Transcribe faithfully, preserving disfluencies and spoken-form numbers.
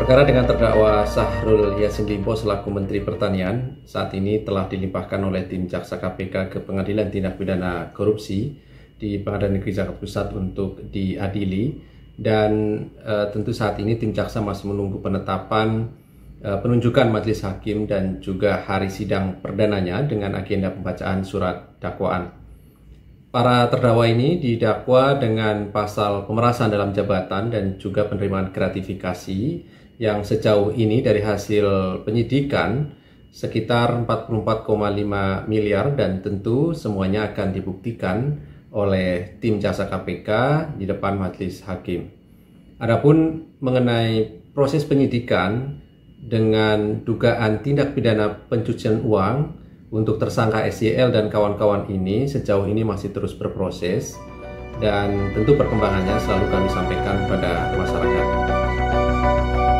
Perkara dengan terdakwa Syahrul Yassin Limpo selaku Menteri Pertanian saat ini telah dilimpahkan oleh tim Jaksa K P K ke Pengadilan Tindak Pidana Korupsi di Pengadilan Negeri Jakarta Pusat untuk diadili, dan e, tentu saat ini tim Jaksa masih menunggu penetapan e, penunjukan majelis hakim dan juga hari sidang perdananya dengan agenda pembacaan surat dakwaan. Para terdakwa ini didakwa dengan pasal pemerasan dalam jabatan dan juga penerimaan gratifikasi yang sejauh ini dari hasil penyidikan sekitar empat puluh empat koma lima miliar, dan tentu semuanya akan dibuktikan oleh tim Jaksa K P K di depan majelis hakim. Adapun mengenai proses penyidikan dengan dugaan tindak pidana pencucian uang untuk tersangka S Y L dan kawan-kawan ini sejauh ini masih terus berproses, dan tentu perkembangannya selalu kami sampaikan kepada masyarakat.